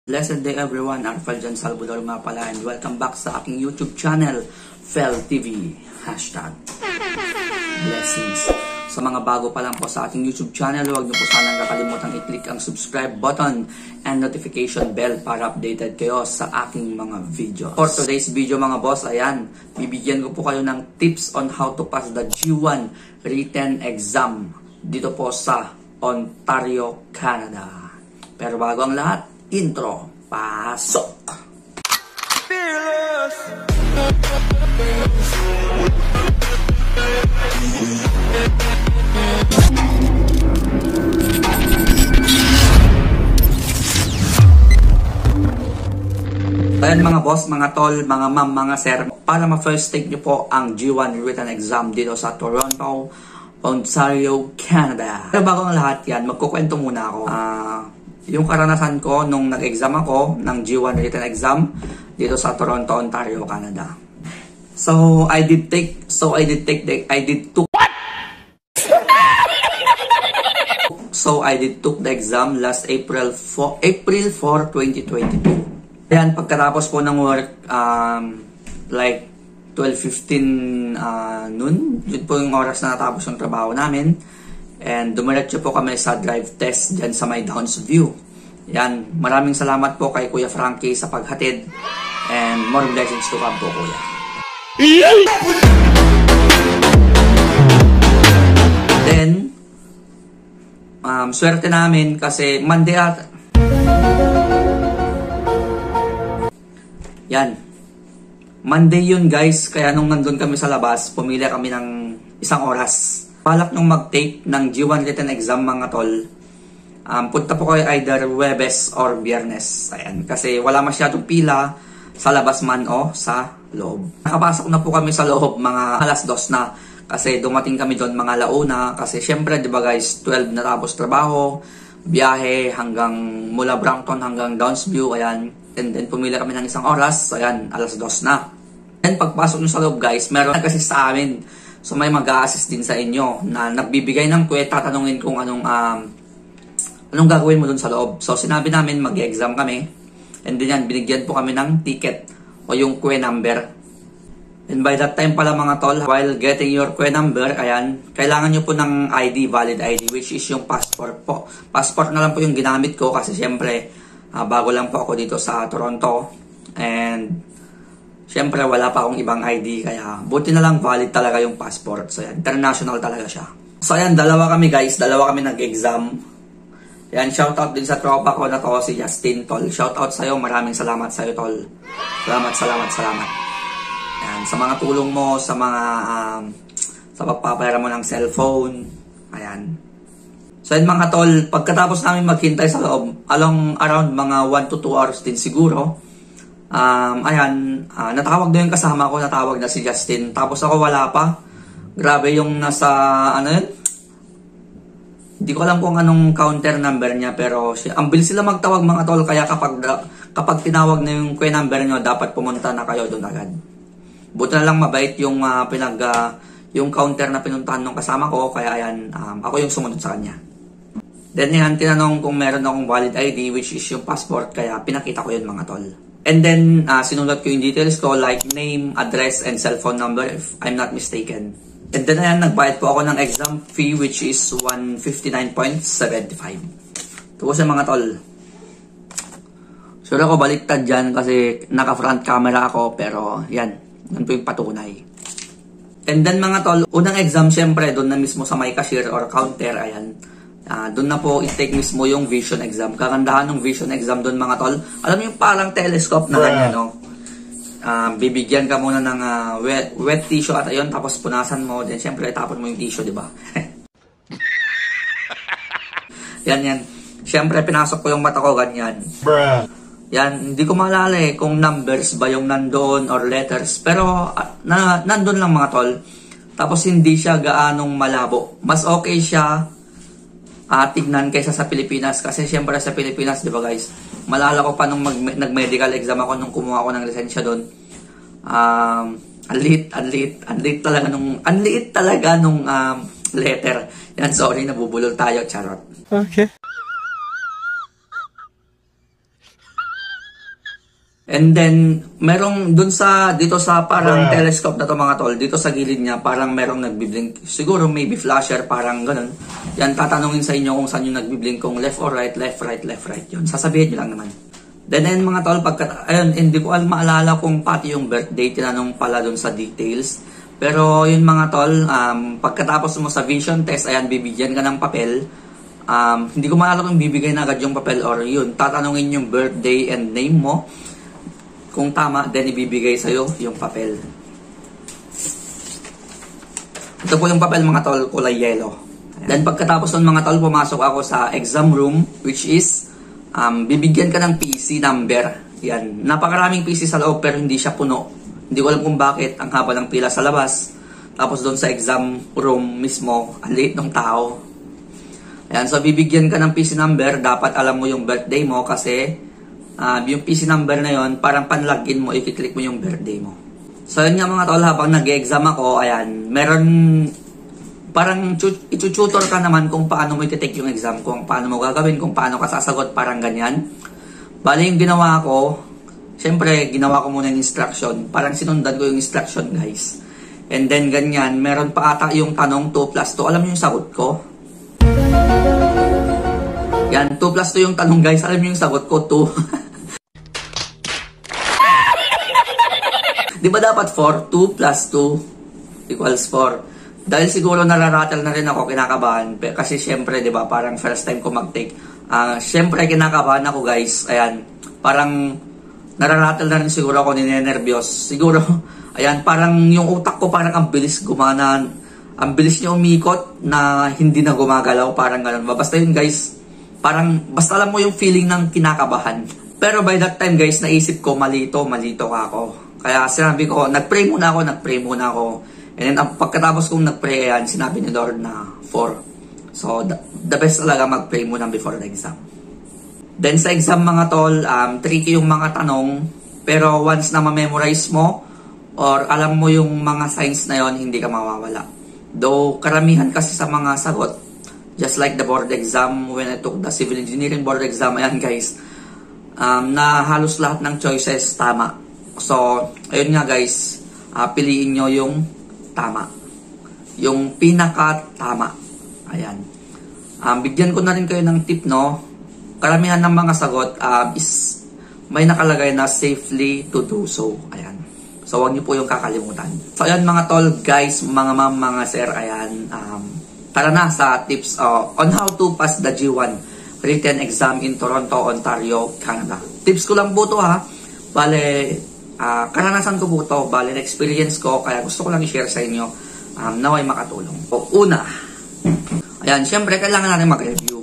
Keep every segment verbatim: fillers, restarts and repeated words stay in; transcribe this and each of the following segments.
Blessed day everyone, Arfel Jan Salvador nga pala and welcome back sa aking YouTube channel, Fel T V. Hashtag blessings. Sa mga bago pa lang po sa aking YouTube channel, huwag niyo po sanang kakalimutan i-click ang subscribe button and notification bell para updated kayo sa aking mga videos. For today's video mga boss, ayan, bibigyan ko po kayo ng tips on how to pass the G one written exam dito po sa Ontario, Canada. Pero bago ang lahat, intro, pasok! Ayan mga boss, mga tol, mga ma'am, mga sir, para ma-first take nyo po ang G one written exam dito sa Toronto, Ontario, Canada. Pero bago ang lahat yan, magkukwento muna ako. Ah... Uh, Yung karanasan ko nung nag-exam ako ng G one written exam dito sa Toronto, Ontario, Canada. So I did take so I did take the I did took What? So I did took the exam last April fourth, twenty twenty-two. Ayan, pagkatapos po ng work um like twelve fifteen uh, noon, yun po yung oras na natapos yung trabaho namin. And dumiretso po kami sa drive test dyan sa may Downs View. Yan, maraming salamat po kay Kuya Frankie sa paghatid. And more blessings to come po, Kuya. Then, um, swerte namin kasi Monday at... Yan. Monday yun guys, kaya nung nandun kami sa labas, pumili kami ng isang oras. Balak nung mag-take ng G one written exam mga tol, um, punta po kayo either Webes or Biyernes. Ayan, kasi wala masyadong pila sa labas man o sa loob. Nakapasok na po kami sa loob mga alas dos na kasi dumating kami doon mga launa. Kasi syempre di ba guys, twelve na tapos trabaho, biyahe hanggang mula Brampton hanggang Downsview. Ayan, and then pumili kami ng isang oras. Ayan, alas dos na. And pagpasok nyo sa loob guys, meron kasi sa amin. So may mag-a-assist din sa inyo na nagbibigay ng kwet, tatanungin kung anong um, anong gagawin mo dun sa loob. So sinabi namin mag-exam kami and then yan, binigyan po kami ng ticket o yung kwe number. And by that time pala mga tol, while getting your kwe number, ayan, kailangan nyo po ng I D, valid I D, which is yung passport po. Passport na lang po yung ginamit ko kasi syempre uh, bago lang po ako dito sa Toronto and siyempre, wala pa akong ibang I D, kaya buti na lang valid talaga yung passport. So, yan, international talaga siya. So, ayan, dalawa kami guys, dalawa kami nag-exam. Yan, shoutout din sa tropa ko na to, si Justin, tol. Shoutout sa'yo, maraming salamat sa'yo, tol. Salamat, salamat, salamat. Yan, sa mga tulong mo, sa mga, um, sa pagpapayara mo ng cellphone. Ayan. So, yan mga tol, pagkatapos namin maghintay sa loob, along around mga one to two hours din siguro, Um, ayan, uh, natawag na yung kasama ko, natawag na si Justin. Tapos ako wala pa. Grabe yung nasa, ano yun? Hindi ko alam kung anong counter number niya, pero siya, ang bilis sila magtawag mga tol. Kaya kapag, kapag tinawag na yung key number nyo, dapat pumunta na kayo doon agad. Buti na lang mabait yung, uh, pinag, uh, yung counter na pinuntahan ng kasama ko. Kaya ayan, um, ako yung sumunod sa kanya. Then yan, tinanong kung meron akong valid I D, which is yung passport. Kaya pinakita ko yun mga tol. And then, uh, sinulat ko yung details ko like name, address, and cellphone number if I'm not mistaken. And then, ayan, nagbayad po ako ng exam fee which is one fifty-nine seven five. Ito po siya mga tol. Sure ako baliktad dyan kasi naka-front camera ako pero yan, yan po yung patunay. And then mga tol, unang exam syempre doon na mismo sa may cashier or counter, ayan. Uh, doon na po i-take mismo yung vision exam. Kagandahan ng vision exam doon mga tol. Alam mo yung parang telescope na ganyan, no? Uh, bibigyan ka muna ng uh, wet, wet tissue at ayun, tapos punasan mo. Then syempre tapon mo yung tissue, di ba? Yan, yan. Syempre pinasok ko yung mata ko ganyan. Bruh. Yan, hindi ko maalala eh kung numbers ba yung nandoon or letters. Pero uh, na, nandoon lang mga tol. Tapos hindi siya gaanong malabo. Mas okay siya Uh, tignan kaysa sa Pilipinas kasi syempre sa Pilipinas, di ba guys, malala ko pa nung nag-medical exam ako nung kumuha ako ng lisensya doon. Um, anliit, anliit, anliit talaga nung, anliit talaga nung um, letter. Yan, sorry, nabubulol tayo, charot. Okay. And then, merong dun sa, dito sa parang Bruh. telescope na to mga tol, dito sa gilid niya, parang merong nagbiblink. Siguro maybe flasher, parang ganun. Yan, tatanungin sa inyo kung saan yung nagbiblink, kung left or right, left, right, left, right. Yun, sasabihin nyo lang naman. Then, ayun mga tol, pagka, ayun, hindi ko al maalala kung pati yung birthday, tinanong pala dun sa details. Pero, yun mga tol, um, pagkatapos mo sa vision test, ayan, bibigyan ka ng papel. Um, hindi ko maalala kung bibigay na agad yung papel or yun, tatanungin yung birthday and name mo. Kung tama, then ibibigay sa'yo yung papel. Ito po yung papel mga tol, kulay yellow. Then pagkatapos nun mga tol, pumasok ako sa exam room, which is, um, bibigyan ka ng P C number. Yan. Napakaraming P C sa loob pero hindi siya puno. Hindi ko alam kung bakit, ang haba ng pila sa labas. Tapos doon sa exam room mismo, ang liit ng tao. Ayan, so bibigyan ka ng P C number, dapat alam mo yung birthday mo kasi Uh, yung P C number na yon parang pan-login mo, i-click mo yung birthday mo. So yun nga mga tol, habang nag-exam ako, ayan, meron parang itututor ka naman kung paano mo i-take yung exam, kung paano mo gagawin, kung paano ka sasagot, parang ganyan. Bali yung ginawa ko, syempre ginawa ko muna yung instruction, parang sinundan ko yung instruction guys. And then ganyan, meron pa ata yung tanong two plus two, alam mo yung sagot ko? Yan, two plus two yung tanong guys, alam mo yung sagot ko, two. Di ba dapat four? two plus two equals four. Dahil siguro nararatel na rin ako, kinakabahan. Kasi syempre, di ba, parang first time ko mag-take. Uh, syempre, kinakabahan ako guys. Ayan, parang nararatel na rin siguro ako, ninenervyos. Siguro, ayan, parang yung utak ko parang ang bilis gumana. Ang bilis niya umikot na hindi na gumagalaw. Parang ganun. Basta yun guys, parang, basta alam mo yung feeling ng kinakabahan. Pero by that time guys, naisip ko, malito, malito ka ako. Kaya sinabi ko, nag-pray muna ako, nag-pray muna ako. And then pagkatapos kong nag-pray yan, sinabi ni Lord na four. So, the, the best talaga mag-pray muna before the exam. Then sa exam mga tol, um, tricky yung mga tanong. Pero once na ma-memorize mo, or alam mo yung mga signs na yon, hindi ka mawawala. Though karamihan kasi sa mga sagot, just like the board exam, when I took the civil engineering board exam, ayan guys, um, na halos lahat ng choices tama. So, ayun nga guys, uh, piliin nyo yung tama. Yung pinaka-tama. Ayan. Um, bigyan ko na rin kayo ng tip, no? Karamihan ng mga sagot um, is may nakalagay na safely to do so. Ayan. So, huwag nyo po yung kakalimutan. So, ayan mga tol, guys, mga ma'am, mga sir, ayan. Um, tara na sa tips uh, on how to pass the G one written exam in Toronto, Ontario, Canada. Tips ko lang po to ha. Bale, uh, karanasan ko po to. Bale, experience ko. Kaya gusto ko lang i-share sa inyo. Um, naway makatulong. So, una, ayan, syempre, kailangan natin mag-review.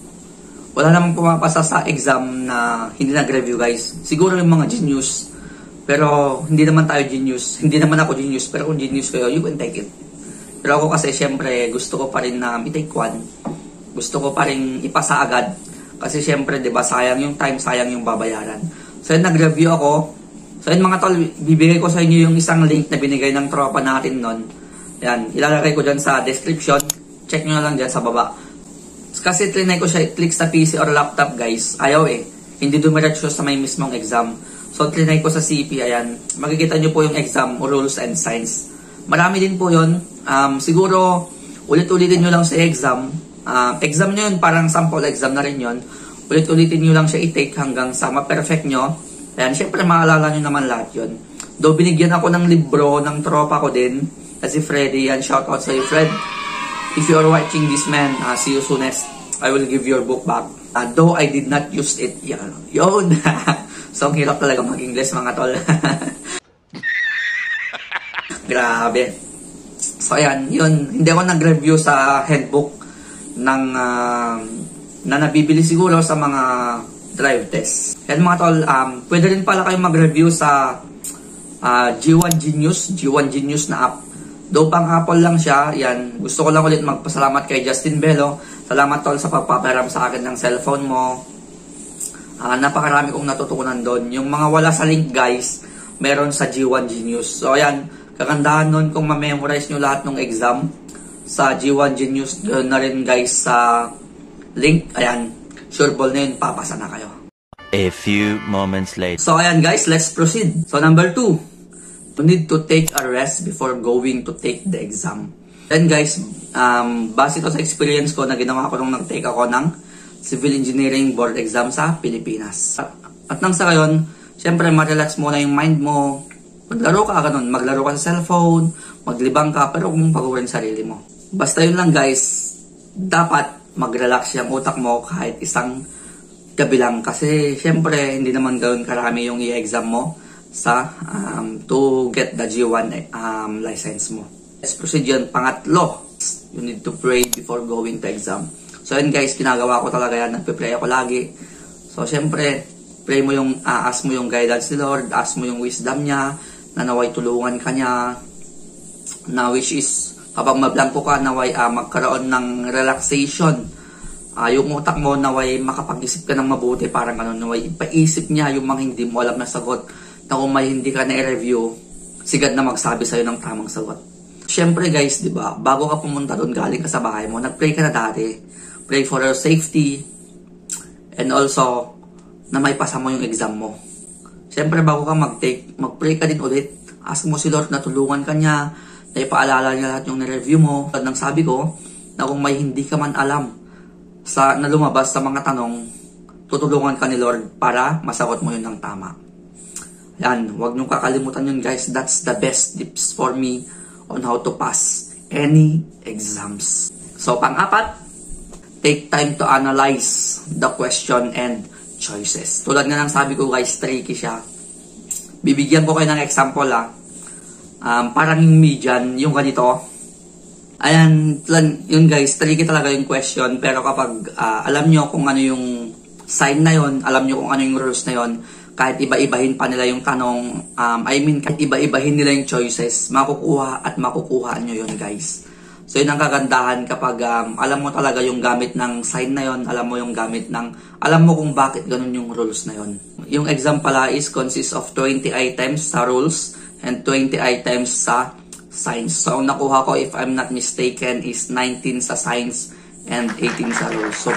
Wala namang pumapasa sa exam na hindi nag-review, guys. Siguro yung mga genius. Pero, hindi naman tayo genius. Hindi naman ako genius. Pero kung genius kayo, you can take it. Pero ako kasi, syempre, gusto ko pa rin na i-take one. Gusto ko pa rin ipasa agad. Kasi syempre, di ba, sayang yung time, sayang yung babayaran. So, yun, nag-review ako. So, yun mga tol, bibigay ko sa inyo yung isang link na binigay ng tropa natin nun. Yan, ilalagay ko dyan sa description. Check nyo na lang dyan sa baba. Kasi trinay ko siya i-click sa P C or laptop guys. Ayaw eh. Hindi dumiretso sa may mismong exam. So trinay ko sa C P. Ayan. Makikita nyo po yung exam rules and signs. Marami din po yun. Um, siguro ulit-ulitin nyo lang sa exam. Uh, exam nyo yun. Parang sample exam na rin yun. Ulit-ulitin nyo lang siya i-take hanggang sa ma-perfect nyo. Ayan. Syempre maalala nyo naman lahat yun. Though binigyan ako ng libro ng tropa ko din. Kasi Freddy. Yan. Shoutout sa iyo Fred. If you are watching this, man, uh, see you soonest. I will give your book back. Uh, though I did not use it. Yan. Yun. So, ang hirap talaga mag-English, mga tol. Grabe. So, ayan. Yun. Hindi ako nag-review sa handbook ng, uh, na nabibili siguro sa mga drive test. Yan, mga tol. Um, pwede rin pala kayo mag-review sa uh, G one Genius. G one Genius na app. Though pang Apple lang siya, yan, gusto ko lang ulit magpasalamat kay Justin Bello. Salamat tol sa pagpaparam sa akin ng cellphone mo. Uh, napakarami kong natutunan doon. Yung mga wala sa link guys, meron sa G one Genius. So ayan, kagandahan nun kung ma-memorize nyo lahat ng exam sa G one Genius. Doon na rin guys sa link. Ayan, sure ball na yun, papasa na kayo. A few moments later. So ayan guys, let's proceed. So number two, you need to take a rest before going to take the exam. Then guys, um, base ito sa experience ko na ginawa ko nung nag-take ako ng Civil Engineering Board Exam sa Pilipinas. At, at nang sa ngayon, syempre ma-relax muna yung mind mo. Maglaro ka ganun, maglaro ka sa cellphone, maglibang ka, pero kung pagurin sarili mo. Basta yun lang guys, dapat mag-relax yung utak mo kahit isang gabi lang. Kasi syempre, hindi naman gawin karami yung i-exam mo sa um, to get the G one um, license mo. Let's proceed yun. Pangatlo, you need to pray before going to exam. So yun guys, ginagawa ko talaga yan. Nagpe-pray ako lagi. So syempre, pray mo yung, uh, ask mo yung guidance ni Lord, ask mo yung wisdom niya, na naway tulungan ka niya, na which is, kapag mablangko ka, naway uh, magkaroon ng relaxation. Uh, yung utak mo, naway makapag-isip ka ng mabuti, parang ano, naway ipaisip niya yung mga hindi mo alam na sagot, na kung may hindi ka na-review, sigad na magsabi sa'yo ng tamang sagot. Siyempre guys, di ba, bago ka pumunta doon, galing ka sa bahay mo, nag-pray ka na dati. Pray for your safety, and also, na may pasa mo yung exam mo. Siyempre, bago ka mag-take, mag-pray ka din ulit. Ask mo si Lord na tulungan ka niya, na ipaalala niya lahat yung na-review mo. At nang sabi ko, na kung may hindi ka man alam sa na lumabas sa mga tanong, tutulungan ka ni Lord para masagot mo yun ng tama. Yan, huwag niyong kakalimutan yun guys. That's the best tips for me on how to pass any exams. So, pang-apat, take time to analyze the question and choices. Tulad nga ng sabi ko guys, tricky siya. Bibigyan ko kayo ng example ah. Um, parang yung median, yung ganito. Ayan, yun guys, tricky talaga yung question. Pero kapag uh, alam nyo kung ano yung sign na yun, alam nyo kung ano yung rules na yun, kahit iba-ibahin pa nila yung tanong, um, I mean, kahit iba-ibahin nila yung choices, makukuha at makukuha nyo yun guys. So yun ang kagandahan kapag um, alam mo talaga yung gamit ng sign na yun, alam mo yung gamit ng, alam mo kung bakit ganun yung rules na yun. Yung exam pala is consists of twenty items sa rules and twenty items sa science. So ang nakuha ko, if I'm not mistaken, is nineteen sa science and eighteen sa rules. So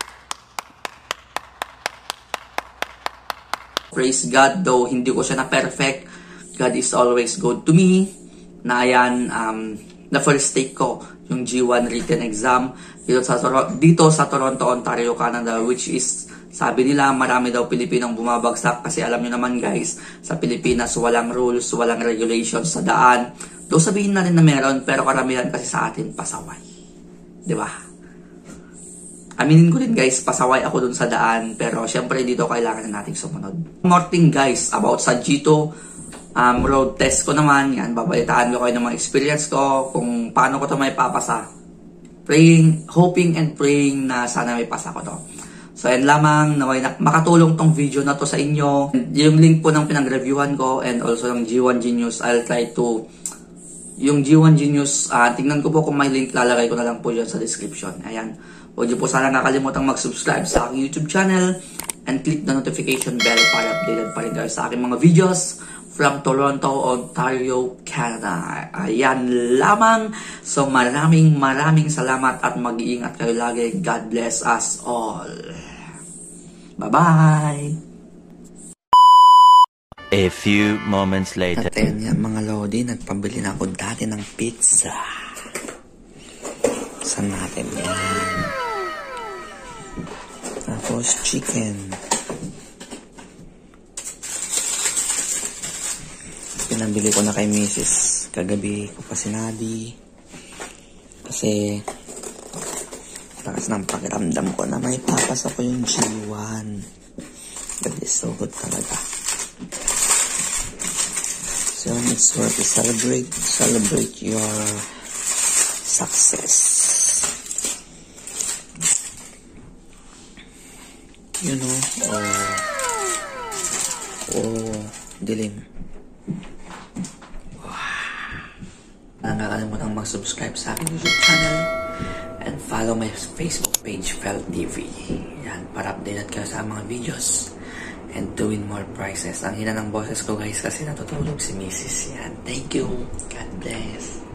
praise God, though hindi ko siya na perfect, God is always good to me. Na ayan, um, the first take ko, yung G one written exam dito sa, dito sa Toronto, Ontario, Canada, which is, sabi nila, marami daw Pilipinong bumabagsak kasi alam nyo naman guys, sa Pilipinas walang rules, walang regulations sa daan. Though sabihin na rin na meron, pero karamihan kasi sa atin pasaway. Diba? Aminin ko din guys, pasaway ako dun sa daan, pero syempre dito kailangan na natin sumunod. More thing guys, about sa G two, Um, road test ko naman, yan, babalitaan ko kayo ng mga experience ko, kung paano ko ito may papasa. Praying, hoping and praying na sana may pasa ko to. So, yan lamang, naway na makatulong tong video na to sa inyo. Yung link po ng pinag-reviewhan ko and also yung G one Genius, I'll try to, yung G one Genius, uh, tingnan ko po kung may link, lalagay ko na lang po yun sa description. Ayan, huwag niyo po sana nakalimutang mag-subscribe sa aking YouTube channel and click the notification bell para updated pa rin kayo sa aking mga videos from Toronto, Ontario, Canada. Ayan lamang. So maraming maraming salamat at mag-iingat kayo lagi. God bless us all. Bye-bye! A few moments later. Aten yan mga lodi, nagpabili na ako dati ng pizza. Saan natin yan? Tapos chicken. Pinabili ko na kay Missus Kagabi ko pa sinabi. Kasi lakas ng pakiramdam ko na may papasa ko yung G one. God is so good talaga. So it's worth to celebrate. Celebrate your success. You know, oh, oh, dilim. Nakakalimutan mag-subscribe sa aking YouTube channel and follow my Facebook page, Fel T V. Yan, para updated kayo sa mga videos and to win more prizes. Ang hina ng boses ko guys kasi natutulog si Missus Yan. Thank you. God bless.